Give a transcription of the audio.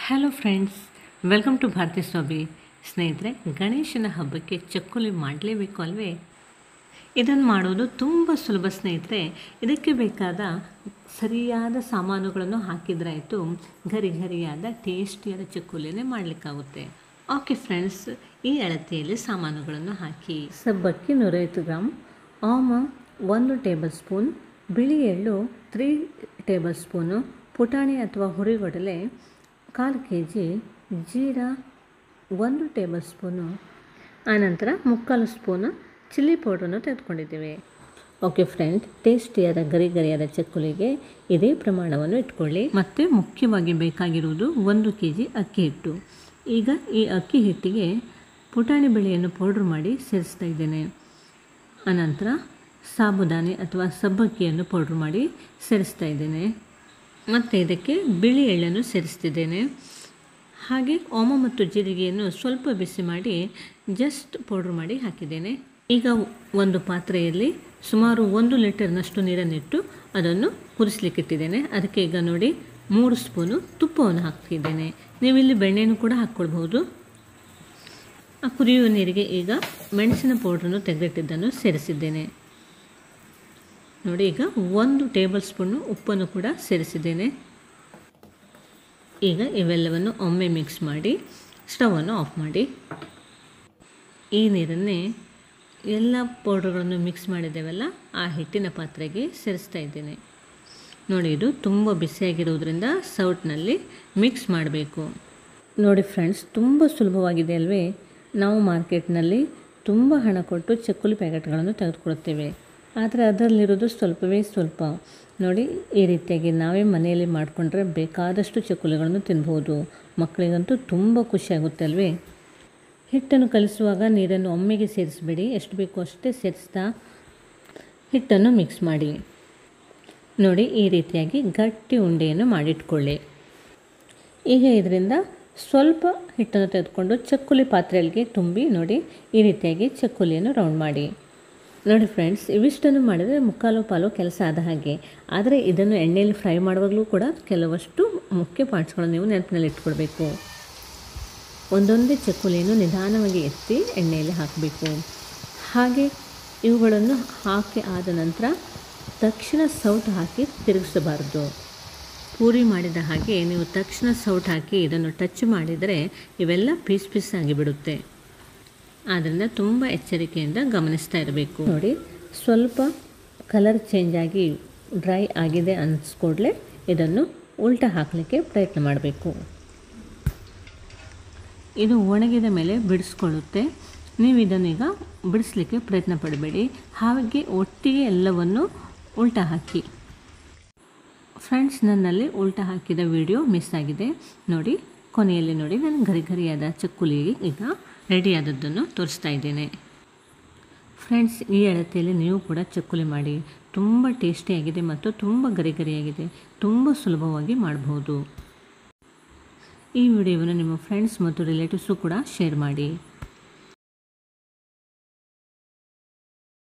Hello friends, welcome to Bharati Swabi. ಸ್ನೇಹಿತರೆ, ಗಣೇಶನ ಹಬ್ಬಕ್ಕೆ ಚಕ್ಕುಲಿ ಮಾಡಲೇಬೇಕು ಅಲ್ವೇ? ಇದನ್ನು ಮಾಡೋದು ತುಂಬ ಸುಲಭ ಸ್ನೇಹಿತರೆ. ಇದಕ್ಕೆ ಬೇಕಾದ ಸರಿಯಾದ ಸಾಮಾನುಗಳನ್ನು ಹಾಕಿದ್ರಾಯಿತು, ಗರಿ ಗರಿಯಾದ ಟೇಸ್ಟಿಯಾದ ಚಕ್ಕುಲಿನೇ ಮಾಡಲಿಕ್ಕಾಗುತ್ತೆ. ಓಕೆ ಫ್ರೆಂಡ್ಸ್, ಈ ಅಳತೆಯಲ್ಲಿ ಸಾಮಾನುಗಳನ್ನು ಹಾಕಿ: ಸಬ್ಬಕ್ಕಿ 150 ಗ್ರಾಮ್, ಓಮ 1 ಟೇಬಲ್ ಸ್ಪೂನ್, ಬಿಳಿ ಎಳ್ಳು 3 ಟೇಬಲ್ ಸ್ಪೂನು, ಪುಟಾಣಿ ಅಥವಾ ಹುರಿಗಡಲೆ 1/4 kg, ಜೀರಾ 1 ಟೇಬಲ್ ಸ್ಪೂನು, ಆನಂತರ 3/4 ಸ್ಪೂನು ಚಿಲ್ಲಿ ಪೌಡ್ರನ್ನು ತೆಗೆದುಕೊಂಡಿದ್ದೇವೆ. ಓಕೆ ಫ್ರೆಂಡ್, ಟೇಸ್ಟಿಯಾದ ಗರಿ ಗರಿಯಾದ ಚಕ್ಕುಲಿಗೆ ಇದೇ ಪ್ರಮಾಣವನ್ನು ಇಟ್ಕೊಳ್ಳಿ. ಮತ್ತು ಮುಖ್ಯವಾಗಿ ಬೇಕಾಗಿರುವುದು 1 kg ಅಕ್ಕಿ ಹಿಟ್ಟು. ಈಗ ಈ ಅಕ್ಕಿ ಹಿಟ್ಟಿಗೆ ಪುಟಾಣಿ ಬೇಳೆಯನ್ನು ಪೌಡ್ರ್ ಮಾಡಿ ಸೇರಿಸ್ತಾ ಇದ್ದೇನೆ. ಅನಂತರ ಸಾಬುದಾನಿ ಅಥವಾ ಸಬ್ಬಕ್ಕಿಯನ್ನು ಪೌಡ್ರ್ ಮಾಡಿ ಸೇರಿಸ್ತಾ ಇದ್ದೇನೆ. ಮತ್ತು ಇದಕ್ಕೆ ಬಿಳಿ ಎಳ್ಳನ್ನು ಸೇರಿಸ್ತಿದ್ದೇನೆ. ಹಾಗೆ ಓಮ ಮತ್ತು ಜೀರಿಗೆಯನ್ನು ಸ್ವಲ್ಪ ಬಿಸಿ ಮಾಡಿ ಜಸ್ಟ್ ಪೌಡ್ರ್ ಮಾಡಿ ಹಾಕಿದ್ದೇನೆ. ಈಗ ಒಂದು ಪಾತ್ರೆಯಲ್ಲಿ ಸುಮಾರು 1 ಲೀಟರ್ನಷ್ಟು ನೀರನ್ನಿಟ್ಟು ಅದನ್ನು ಕುದಿಸ್ಲಿಕ್ಕಿಟ್ಟಿದ್ದೇನೆ. ಅದಕ್ಕೆ ಈಗ ನೋಡಿ 3 ಸ್ಪೂನು ತುಪ್ಪವನ್ನು ಹಾಕ್ತಿದ್ದೇನೆ. ನೀವಿಲ್ಲಿ ಬೆಣ್ಣೆಯನ್ನು ಕೂಡ ಹಾಕ್ಕೊಳ್ಬಹುದು. ಆ ಕುದಿಯುವ ನೀರಿಗೆ ಈಗ ಮೆಣಸಿನ ಪೌಡ್ರನ್ನು ತೆಗೆದಿಟ್ಟಿದ್ದನ್ನು ಸೇರಿಸಿದ್ದೇನೆ. ನೋಡಿ, ಈಗ 1 ಟೇಬಲ್ ಸ್ಪೂನು ಉಪ್ಪನ್ನು ಕೂಡ ಸೇರಿಸಿದ್ದೇನೆ. ಈಗ ಇವೆಲ್ಲವನ್ನು ಒಮ್ಮೆ ಮಿಕ್ಸ್ ಮಾಡಿ ಸ್ಟವನ್ನು ಆಫ್ ಮಾಡಿ ಈ ನೀರನ್ನೇ ಎಲ್ಲ ಪೌಡ್ರ್ಗಳನ್ನು ಮಿಕ್ಸ್ ಮಾಡಿದ್ದೇವಲ್ಲ ಆ ಹಿಟ್ಟಿನ ಪಾತ್ರೆಗೆ ಸೇರಿಸ್ತಾ ಇದ್ದೇನೆ. ನೋಡಿ, ಇದು ತುಂಬ ಬಿಸಿಯಾಗಿರೋದ್ರಿಂದ ಸೌಟ್ನಲ್ಲಿ ಮಿಕ್ಸ್ ಮಾಡಬೇಕು. ನೋಡಿ ಫ್ರೆಂಡ್ಸ್, ತುಂಬ ಸುಲಭವಾಗಿದೆ ಅಲ್ವೇ? ನಾವು ಮಾರ್ಕೆಟ್ನಲ್ಲಿ ತುಂಬ ಹಣ ಕೊಟ್ಟು ಚಕ್ಕುಲಿ ಪ್ಯಾಕೆಟ್ಗಳನ್ನು ತೆಗೆದುಕೊಳ್ತೇವೆ, ಆದರೆ ಅದರಲ್ಲಿರೋದು ಸ್ವಲ್ಪವೇ ಸ್ವಲ್ಪ. ನೋಡಿ, ಈ ರೀತಿಯಾಗಿ ನಾವೇ ಮನೆಯಲ್ಲಿ ಮಾಡಿಕೊಂಡ್ರೆ ಬೇಕಾದಷ್ಟು ಚಕ್ಕುಲಿಗಳನ್ನು ತಿನ್ಬೋದು. ಮಕ್ಕಳಿಗಂತೂ ತುಂಬ ಖುಷಿಯಾಗುತ್ತೆ ಅಲ್ವೇ? ಹಿಟ್ಟನ್ನು ಕಲಿಸುವಾಗ ನೀರನ್ನು ಒಮ್ಮೆಗೆ ಸೇರಿಸಬೇಡಿ, ಎಷ್ಟು ಬೇಕೋ ಅಷ್ಟೇ ಸೇರಿಸ್ತಾ ಹಿಟ್ಟನ್ನು ಮಿಕ್ಸ್ ಮಾಡಿ. ನೋಡಿ, ಈ ರೀತಿಯಾಗಿ ಗಟ್ಟಿ ಉಂಡೆಯನ್ನು ಮಾಡಿಟ್ಕೊಳ್ಳಿ. ಈಗ ಇದರಿಂದ ಸ್ವಲ್ಪ ಹಿಟ್ಟನ್ನು ತೆಗೆದುಕೊಂಡು ಚಕ್ಕುಲಿ ಪಾತ್ರೆಗಳಿಗೆ ತುಂಬಿ ನೋಡಿ, ಈ ರೀತಿಯಾಗಿ ಚಕ್ಕುಲಿಯನ್ನು ರೌಂಡ್ ಮಾಡಿ. ನೋಡಿ ಫ್ರೆಂಡ್ಸ್, ಇವಿಷ್ಟನ್ನು ಮಾಡಿದರೆ ಮುಕ್ಕಾಲು ಪಾಲು ಕೆಲಸ ಆದ ಹಾಗೆ. ಆದರೆ ಇದನ್ನು ಎಣ್ಣೆಯಲ್ಲಿ ಫ್ರೈ ಮಾಡುವಾಗಲೂ ಕೂಡ ಕೆಲವಷ್ಟು ಮುಖ್ಯ ಪಾರ್ಟ್ಸ್ಗಳನ್ನು ನೀವು ನೆನಪಿನಲ್ಲಿ ಇಟ್ಕೊಳ್ಬೇಕು. ಒಂದೊಂದೇ ಚಕ್ಕುಲಿಯನ್ನು ನಿಧಾನವಾಗಿ ಎತ್ತಿ ಎಣ್ಣೆಯಲ್ಲಿ ಹಾಕಬೇಕು. ಹಾಗೆ ಇವುಗಳನ್ನು ಹಾಕಿ ಆದ ನಂತರ ತಕ್ಷಣ ಸೌಟ್ ಹಾಕಿ ತಿರುಗಿಸಬಾರ್ದು. ಪೂರಿ ಮಾಡಿದ ಹಾಗೆ ನೀವು ತಕ್ಷಣ ಸೌಟ್ ಹಾಕಿ ಇದನ್ನು ಟಚ್ ಮಾಡಿದರೆ ಇವೆಲ್ಲ ಪೀಸ್ ಪೀಸ್ ಆಗಿಬಿಡುತ್ತೆ. ಆದ್ದರಿಂದ ತುಂಬ ಎಚ್ಚರಿಕೆಯಿಂದ ಗಮನಿಸ್ತಾ ಇರಬೇಕು. ನೋಡಿ, ಸ್ವಲ್ಪ ಕಲರ್ ಚೇಂಜ್ ಆಗಿ ಡ್ರೈ ಆಗಿದೆ ಅನ್ನಿಸ್ಕೊಡ್ಲೆ ಇದನ್ನು ಉಲ್ಟಾ ಹಾಕಲಿಕ್ಕೆ ಪ್ರಯತ್ನ ಮಾಡಬೇಕು. ಇದು ಒಣಗಿದ ಮೇಲೆ ಬಿಡಿಸ್ಕೊಳ್ಳುತ್ತೆ. ನೀವು ಇದನ್ನೀಗ ಬಿಡಿಸ್ಲಿಕ್ಕೆ ಪ್ರಯತ್ನ ಪಡಬೇಡಿ. ಹಾಗೆ ಒಟ್ಟಿಗೆ ಎಲ್ಲವನ್ನು ಉಲ್ಟಾ ಹಾಕಿ. ಫ್ರೆಂಡ್ಸ್, ನನ್ನಲ್ಲಿ ಉಲ್ಟಾ ಹಾಕಿದ ವಿಡಿಯೋ ಮಿಸ್ ಆಗಿದೆ. ನೋಡಿ, ಕೊನೆಯಲ್ಲಿ ನೋಡಿ, ನಾನು ಗರಿ ಗರಿಯಾದ ಚಕ್ಕುಲಿ ಈಗ ರೆಡಿಯಾದದ್ದನ್ನು ತೋರಿಸ್ತಾ ಇದ್ದೇನೆ. ಫ್ರೆಂಡ್ಸ್, ಈ ಅಳತೆಯಲ್ಲಿ ನೀವು ಕೂಡ ಚಕ್ಕುಲಿ ಮಾಡಿ. ತುಂಬ ಟೇಸ್ಟಿಯಾಗಿದೆ ಮತ್ತು ತುಂಬ ಗರಿ ಗರಿಯಾಗಿದೆ. ತುಂಬ ಸುಲಭವಾಗಿ ಮಾಡಬಹುದು. ಈ ವಿಡಿಯೋವನ್ನು ನಿಮ್ಮ ಫ್ರೆಂಡ್ಸ್ ಮತ್ತು ರಿಲೇಟಿವ್ಸು ಕೂಡ ಶೇರ್ ಮಾಡಿ.